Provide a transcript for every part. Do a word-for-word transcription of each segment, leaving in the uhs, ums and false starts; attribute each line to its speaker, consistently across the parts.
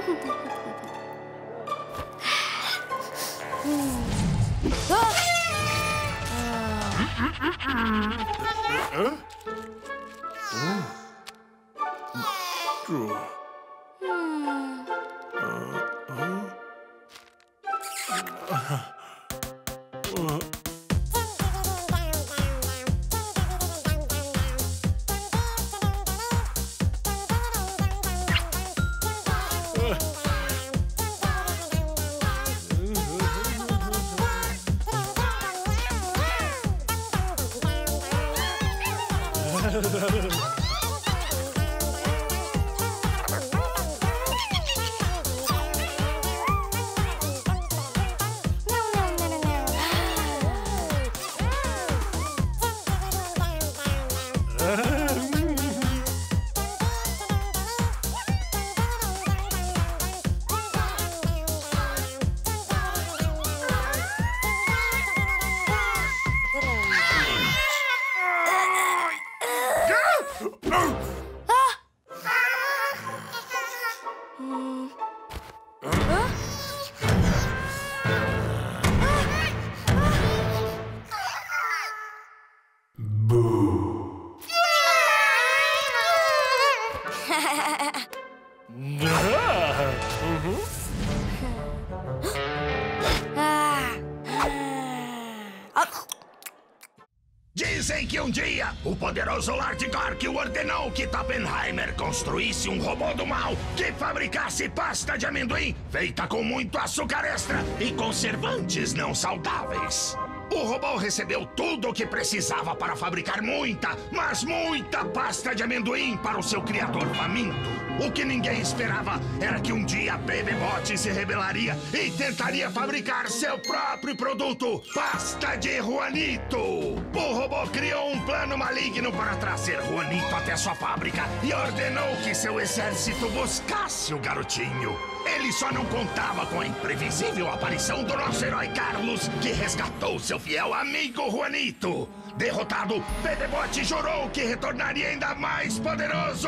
Speaker 1: Dizem que um dia o poderoso Lord Gork ordenou que Toppenheimer construísse um robô do mal que fabricasse pasta de amendoim feita com muito açúcar extra e conservantes não saudáveis. O robô recebeu tudo o que precisava para fabricar muita, mas muita pasta de amendoim para o seu criador faminto. O que ninguém esperava era que um dia Bebebot se rebelaria e tentaria fabricar seu próprio produto, pasta de Juanito. O robô criou um plano maligno para trazer Juanito até sua fábrica e ordenou que seu exército buscasse o garotinho. Ele só não contava com a imprevisível aparição do nosso herói Carlos, que resgatou seu fiel amigo Juanito. Derrotado, Bebebot jurou que retornaria ainda mais poderoso.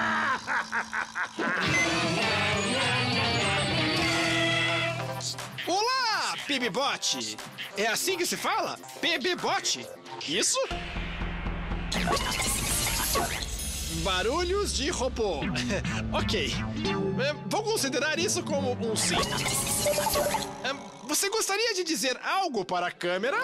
Speaker 2: Olá, Bebebot! É assim que se fala? Bebebot? Isso? Barulhos de robô. Ok. Vou considerar isso como um sim. Você gostaria de dizer algo para a câmera?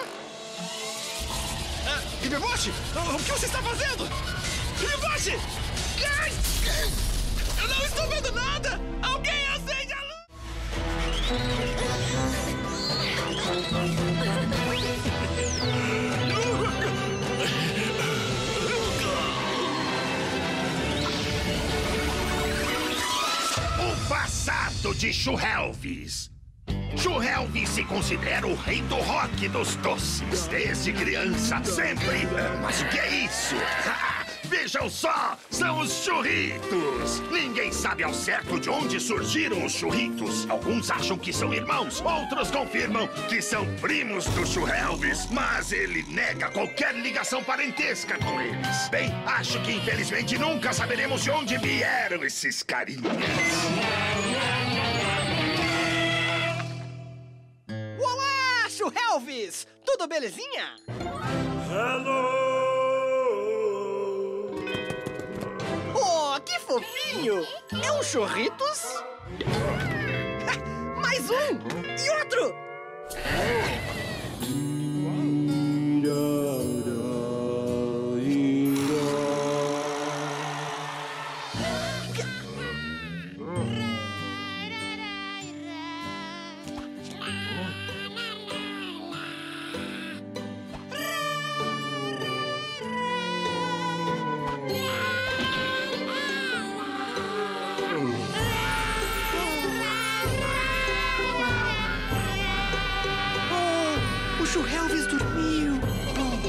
Speaker 2: Ah, Bebebot, o que você está fazendo? Bebebot! Ai! Eu não estou vendo nada! Alguém acende a luz!
Speaker 1: O passado de Schuhelvis. Schuhelvis se considera o rei do rock dos doces. Desde criança, sempre. Mas o que é isso? Vejam só, são os churritos. Ninguém sabe ao certo de onde surgiram os churritos. Alguns acham que são irmãos, outros confirmam que são primos do Schuhelvis. Mas ele nega qualquer ligação parentesca com eles. Bem, acho que infelizmente nunca saberemos de onde vieram esses carinhas.
Speaker 2: Olá, Schuhelvis! Tudo belezinha?
Speaker 3: Hello!
Speaker 2: Oh, que fofinho! É um churritos? Mais um! E outro! O Schuhelvis dormiu.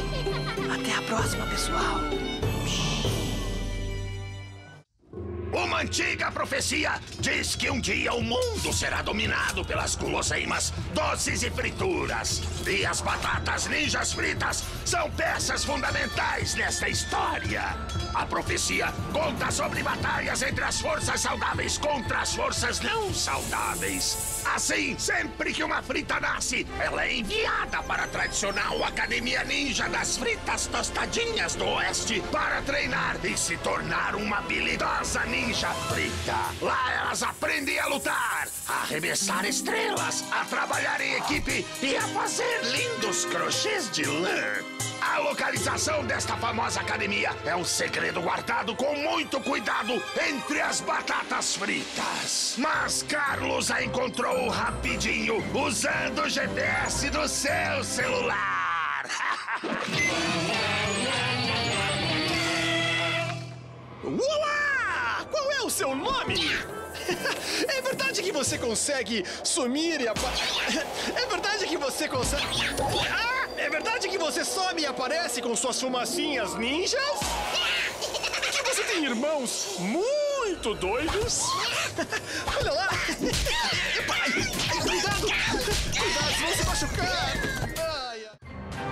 Speaker 2: Bom, até a próxima, pessoal.
Speaker 1: Uma Uma antiga profecia diz que um dia o mundo será dominado pelas guloseimas, doces e frituras. E as batatas ninjas fritas são peças fundamentais nesta história. A profecia conta sobre batalhas entre as forças saudáveis contra as forças não saudáveis. Assim, sempre que uma frita nasce, ela é enviada para a tradicional Academia Ninja das Fritas Tostadinhas do Oeste para treinar e se tornar uma habilidosa ninja frita. Lá elas aprendem a lutar, a arremessar estrelas, a trabalhar em equipe e a fazer lindos crochês de lã. A localização desta famosa academia é um segredo guardado com muito cuidado entre as batatas fritas. Mas Carlos a encontrou rapidinho usando o G P S do seu celular.
Speaker 2: Olá! Qual é o seu nome? É verdade que você consegue sumir e aparecer? É verdade que você consegue... Ah! É verdade que você some e aparece com suas fumacinhas ninjas? E que você tem irmãos muito doidos? Olha lá! Cuidado! Cuidado, se vão se machucar! Ai, ai.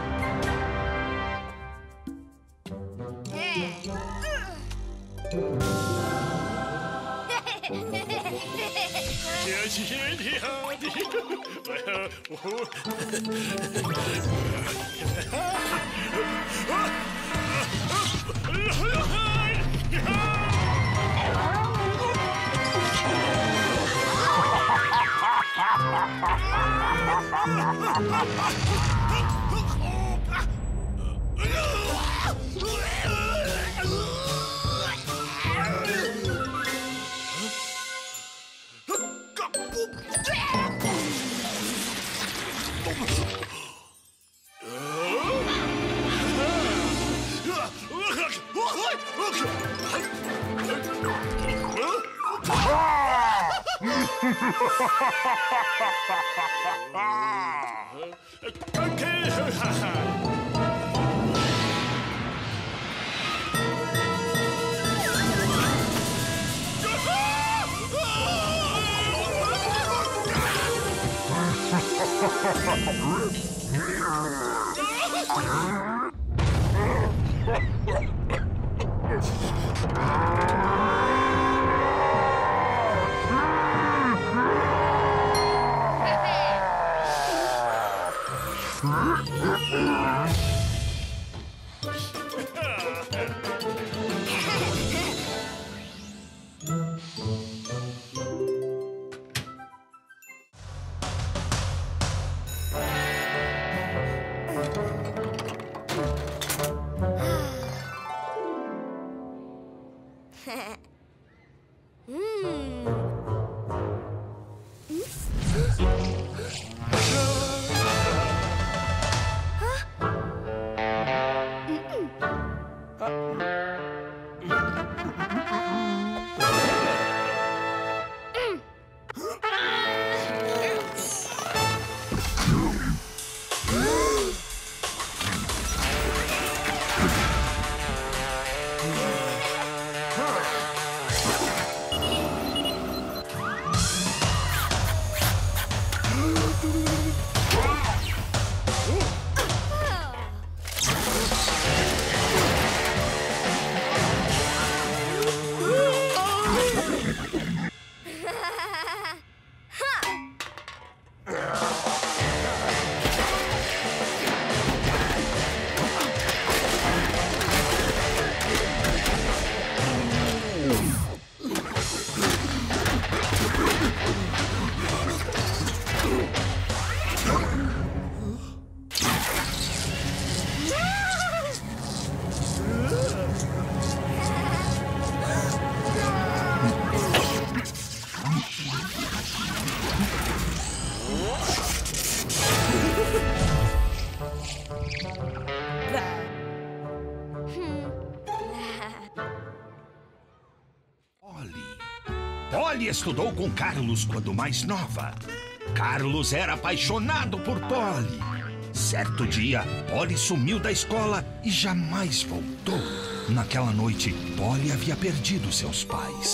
Speaker 1: Polly estudou com Carlos quando mais nova. Carlos era apaixonado por Polly. Certo dia, Polly sumiu da escola e jamais voltou. Naquela noite, Polly havia perdido seus pais.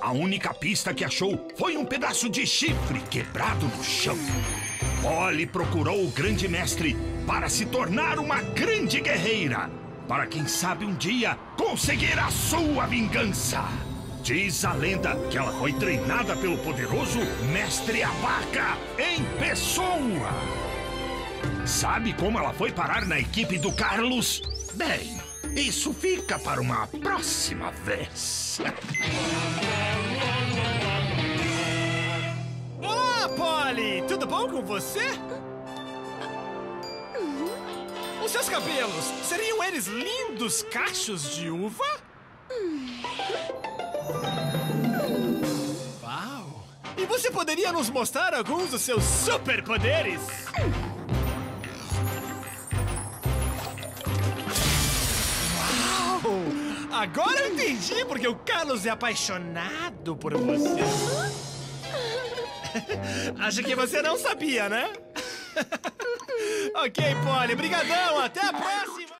Speaker 1: A única pista que achou foi um pedaço de chifre quebrado no chão. Polly procurou o grande mestre para se tornar uma grande guerreira, para quem sabe um dia conseguir a sua vingança. Diz a lenda que ela foi treinada pelo poderoso Mestre Abaca em pessoa. Sabe como ela foi parar na equipe do Carlos? Bem, isso fica para uma próxima vez.
Speaker 2: Olá, Polly! Tudo bom com você? Os seus cabelos, seriam eles lindos cachos de uva? Uau! E você poderia nos mostrar alguns dos seus superpoderes? Uau! Agora eu entendi porque o Carlos é apaixonado por você. Acho que você não sabia, né? Ok, Polly, brigadão, até a próxima!